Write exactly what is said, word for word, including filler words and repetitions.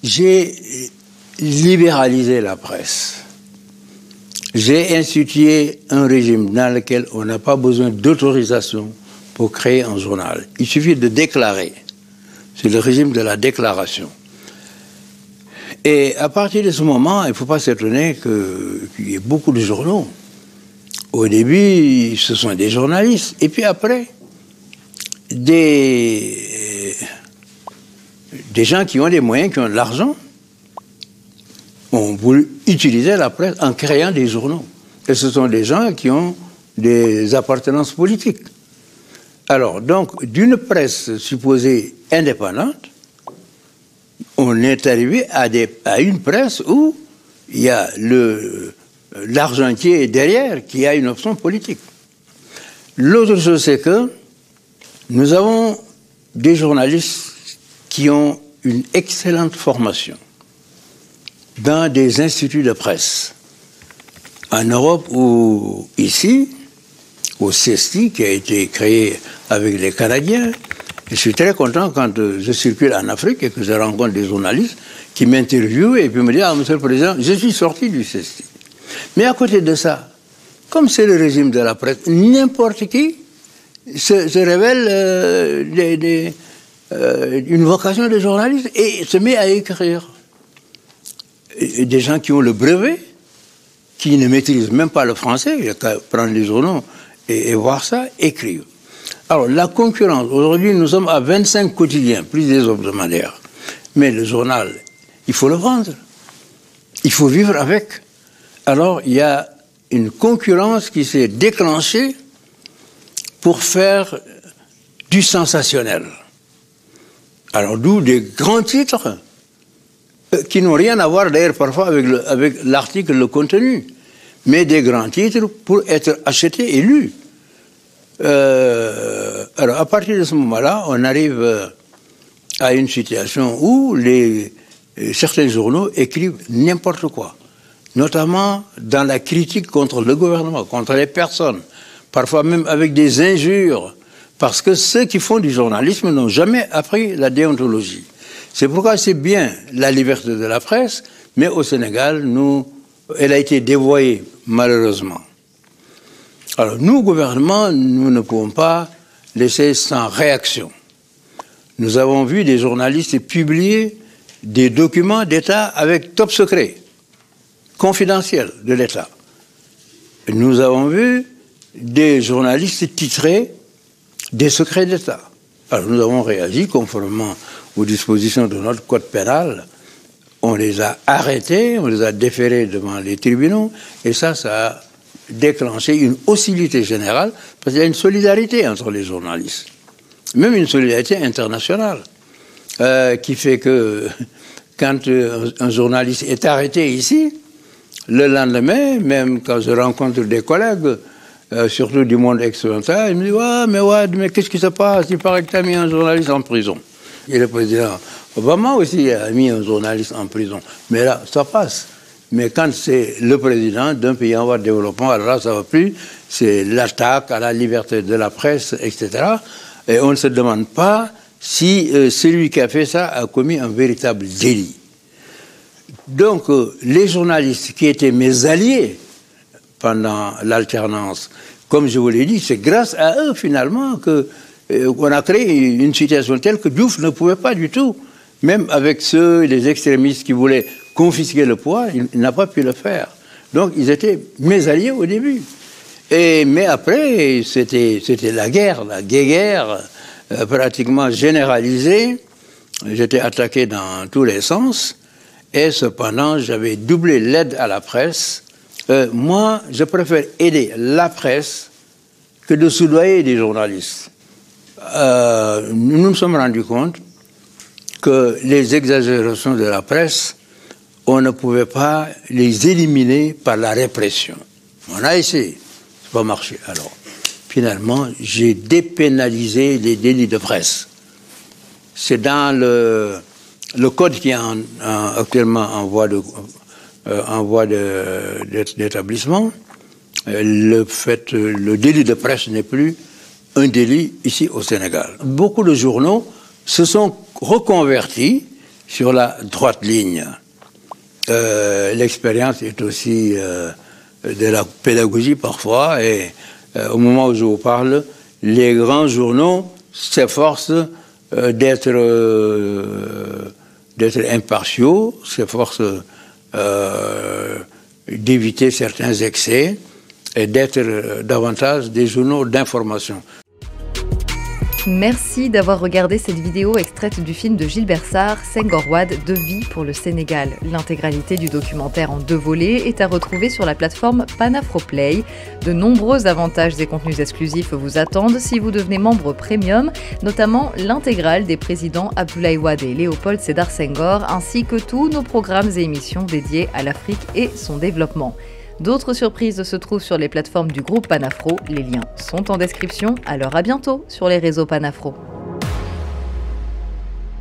j'ai libéralisé la presse. J'ai institué un régime dans lequel on n'a pas besoin d'autorisation pour créer un journal. Il suffit de déclarer. C'est le régime de la déclaration. Et à partir de ce moment, il ne faut pas s'étonner qu'il y ait beaucoup de journaux. Au début, ce sont des journalistes. Et puis après, des, des gens qui ont des moyens, qui ont de l'argent, ont voulu utiliser la presse en créant des journaux. Et ce sont des gens qui ont des appartenances politiques. Alors, donc, d'une presse supposée indépendante, on est arrivé à, des, à une presse où il y a le, l'argentier derrière qui a une option politique. L'autre chose, c'est que nous avons des journalistes qui ont une excellente formation dans des instituts de presse. En Europe ou ici, au C E S T I, qui a été créé avec les Canadiens. Je suis très content quand je circule en Afrique et que je rencontre des journalistes qui m'interviewent et puis me disent « Ah, monsieur le Président, je suis sorti du C E S T I ». Mais à côté de ça, comme c'est le régime de la presse, n'importe qui se, se révèle euh, des, des, euh, une vocation de journaliste et se met à écrire. Et des gens qui ont le brevet, qui ne maîtrisent même pas le français, il n'y a qu'à prendre les journaux et, et voir ça, écrire. Alors, la concurrence, aujourd'hui, nous sommes à vingt-cinq quotidiens, plus des hebdomadaires. Mais le journal, il faut le vendre. Il faut vivre avec. Alors, il y a une concurrence qui s'est déclenchée pour faire du sensationnel. Alors, d'où des grands titres qui n'ont rien à voir, d'ailleurs, parfois avec, le, avec l'article, le contenu, mais des grands titres pour être achetés et lus. Euh, alors, à partir de ce moment-là, on arrive à une situation où les, certains journaux écrivent n'importe quoi, notamment dans la critique contre le gouvernement, contre les personnes, parfois même avec des injures, parce que ceux qui font du journalisme n'ont jamais appris la déontologie. C'est pourquoi c'est bien la liberté de la presse, mais au Sénégal, nous, elle a été dévoyée, malheureusement. Alors, nous, gouvernement, nous ne pouvons pas laisser sans réaction. Nous avons vu des journalistes publier des documents d'État avec top secret, confidentiels de l'État. Nous avons vu des journalistes titrer des secrets d'État. Alors, nous avons réagi conformément aux dispositions de notre code pénal. On les a arrêtés, on les a déférés devant les tribunaux, et ça, ça a déclenché une hostilité générale, parce qu'il y a une solidarité entre les journalistes, même une solidarité internationale, euh, qui fait que quand euh, un journaliste est arrêté ici, le lendemain, même quand je rencontre des collègues, euh, surtout du monde ex-occidental, ils me disent ouais, « mais ouais, mais qu'est-ce qui se passe? Il paraît que tu as mis un journaliste en prison. » Et le président Obama aussi a mis un journaliste en prison. Mais là, ça passe. Mais quand c'est le président d'un pays en voie de développement, alors là, ça ne va plus. C'est l'attaque à la liberté de la presse, et cetera. Et on ne se demande pas si euh, celui qui a fait ça a commis un véritable délit. Donc, euh, les journalistes qui étaient mes alliés pendant l'alternance, comme je vous l'ai dit, c'est grâce à eux, finalement, que on a créé une situation telle que Diouf ne pouvait pas du tout, même avec ceux, les extrémistes qui voulaient confisquer le pouvoir, il, il n'a pas pu le faire. Donc, ils étaient mes alliés au début. Et, mais après, c'était la guerre, la guerre euh, pratiquement généralisée. J'étais attaqué dans tous les sens. Et cependant, j'avais doublé l'aide à la presse. Euh, moi, je préfère aider la presse que de soudoyer des journalistes. Euh, nous nous sommes rendus compte que les exagérations de la presse, on ne pouvait pas les éliminer par la répression. On a essayé, ça n'a pas marché. Alors, finalement, j'ai dépénalisé les délits de presse. C'est dans le, le code qui est en, en, actuellement en voie de, euh, en voie de, d'établissement. Le fait, le délit de presse n'est plus un délit ici au Sénégal. Beaucoup de journaux se sont reconvertis sur la droite ligne. Euh, l'expérience est aussi euh, de la pédagogie parfois, et euh, au moment où je vous parle, les grands journaux s'efforcent euh, d'être euh, d'être impartiaux, s'efforcent euh, d'éviter certains excès et d'être euh, davantage des journaux d'information. Merci d'avoir regardé cette vidéo extraite du film de Gilbert Sarr, Senghor Wade, de vie pour le Sénégal. L'intégralité du documentaire en deux volets est à retrouver sur la plateforme Panafroplay. De nombreux avantages et contenus exclusifs vous attendent si vous devenez membre premium, notamment l'intégrale des présidents Abdoulaye Wade et Léopold Sédar Senghor, ainsi que tous nos programmes et émissions dédiés à l'Afrique et son développement. D'autres surprises se trouvent sur les plateformes du groupe Panafro. Les liens sont en description. Alors à bientôt sur les réseaux Panafro.